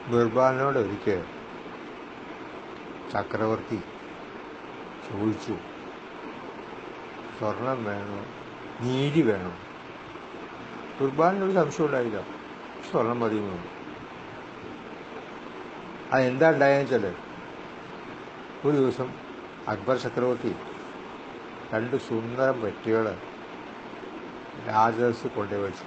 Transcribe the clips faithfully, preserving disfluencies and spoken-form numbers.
ബിർബാലിനോട് ഒരിക്കൽ ചക്രവർത്തി ചോദിച്ചു, സ്വർണം വേണോ നീതി വേണോ? ബിർബാലിനൊരു സംശയം ഉണ്ടായില്ല, സ്വർണം മതിയെന്ന് പറഞ്ഞു. അതെന്താ ഉണ്ടായെന്ന് വെച്ചാൽ, ഒരു ദിവസം അക്ബർ ചക്രവർത്തി രണ്ട് സുന്ദരം പെട്ടികൾ രാജഹംസ് കൊണ്ടുപോയി വെച്ചു.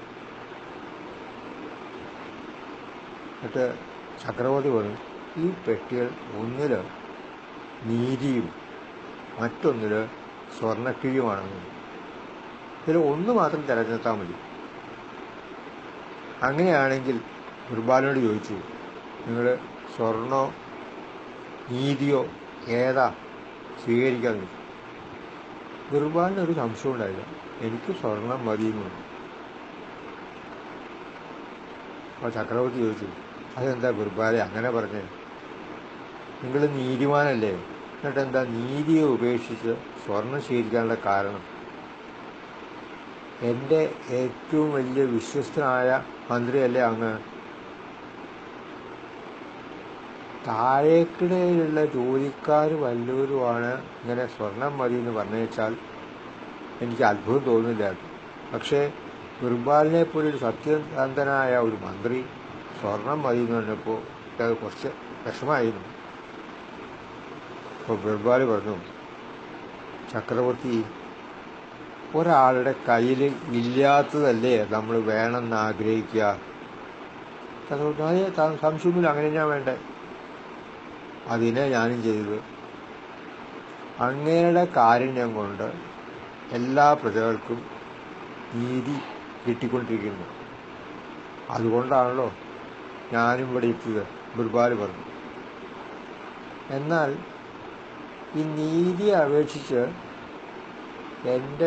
എന്നിട്ട് ചക്രവർത്തി പറഞ്ഞു, ഈ പെട്ടികൾ ഒന്നിൽ നീതിയും മറ്റൊന്നിൽ സ്വർണ്ണക്കിഴിയുമാണെന്ന്. ഇതിൽ ഒന്ന് മാത്രം തിരഞ്ഞെടുത്താൽ മതി. അങ്ങനെയാണെങ്കിൽ ബിർബാലിനോട് ചോദിച്ചു, നിങ്ങൾ സ്വർണ്ണോ നീതിയോ ഏതാ സ്വീകരിക്കാമെന്ന് ചോദിച്ചു. ബിർബാലിനൊരു സംശയം ഉണ്ടായില്ല, എനിക്ക് സ്വർണം മതിയെന്ന് പറഞ്ഞു. അപ്പോൾ ചക്രവർത്തി ചോദിച്ചു, അതെന്താ ബിർബാലെ അങ്ങനെ പറഞ്ഞത്? നിങ്ങൾ നീതിമാനല്ലേ, എന്നിട്ട് എന്താ നീതിയെ ഉപേക്ഷിച്ച് സ്വർണം സ്വീകരിക്കാനുള്ള കാരണം? എൻ്റെ ഏറ്റവും വലിയ വിശ്വസ്തനായ മന്ത്രിയല്ലേ അങ്ങ്? താഴേക്കിടയിലുള്ള ജോലിക്കാർ വല്ലവരുമാണ് ഇങ്ങനെ സ്വർണം മതി എന്ന് പറഞ്ഞു വെച്ചാൽ എനിക്ക് അത്ഭുതം തോന്നില്ലായിരുന്നു. പക്ഷേ ബിർബാലിനെ പോലെ ഒരു സത്യസന്ധനായ ഒരു മന്ത്രി സ്വർണം മതി എന്ന് പറഞ്ഞപ്പോൾ അത് കുറച്ച് വിഷമായിരുന്നു. അപ്പോൾ ബിർബാൽ പറഞ്ഞു, ചക്രവർത്തി, ഒരാളുടെ കയ്യിൽ ഇല്ലാത്തതല്ലേ നമ്മൾ വേണമെന്ന് ആഗ്രഹിക്കുക? ചക്രവർത്തി, അതെ, സംശയമില്ല, അങ്ങനെ ഞാൻ വേണ്ടേ. അതിനെ ഞാനും ചെയ്തത്. അങ്ങയുടെ കാരുണ്യം കൊണ്ട് എല്ലാ പ്രജകൾക്കും നീതി കിട്ടിക്കൊണ്ടിരിക്കുന്നു, അതുകൊണ്ടാണല്ലോ ഞാനും ഇവിടെ എത്തിയത്, ബിർബാൽ പറഞ്ഞു. എന്നാൽ ഈ നീതിയെ അപേക്ഷിച്ച് എൻ്റെ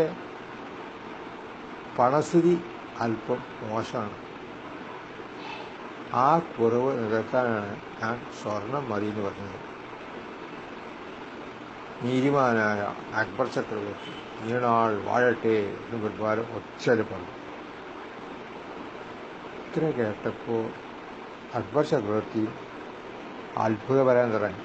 പണസ്ഥിതി അല്പം മോശമാണ്. ആ കുറവ് നികത്താനാണ് ഞാൻ സ്വർണം മതി എന്ന് പറഞ്ഞത്. നീതിമാനായ അക്ബർ ചക്രവർത്തി നീണാൾ വാഴട്ടെ എന്ന് ബിർബാൽ ഒച്ചയിൽ പറഞ്ഞു. ഇത്ര കേട്ടപ്പോൾ അക്ബർ ചക്രവർത്തി അത്ഭുതപരാൻ തുടങ്ങി.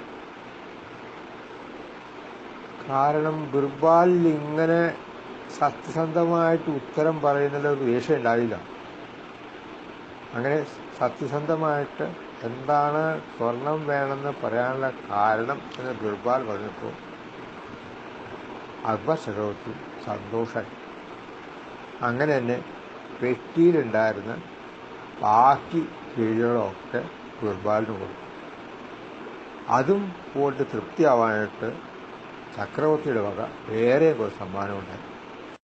കാരണം ബിർബാൽ ഇങ്ങനെ സത്യസന്ധമായിട്ട് ഉത്തരം പറയുന്നതിൽ ഒരു ദേഷ്യം ഉണ്ടായില്ല. അങ്ങനെ സത്യസന്ധമായിട്ട് എന്താണ് സ്വർണം വേണമെന്ന് പറയാനുള്ള കാരണം എന്ന് ബിർബാൽ പറഞ്ഞപ്പോൾ അക്ബർ ചക്രവർത്തി സന്തോഷമായി. അങ്ങനെ തന്നെ പെട്ടിയിലുണ്ടായിരുന്ന ബാക്കി കിഴികളൊക്കെ ബിർബാലിന് കൊടുത്തു. അതും പോയിട്ട് തൃപ്തിയാവാനായിട്ട് ചക്രവർത്തിയുടെ വക വേറെ ഒരു സമ്മാനമുണ്ടായി.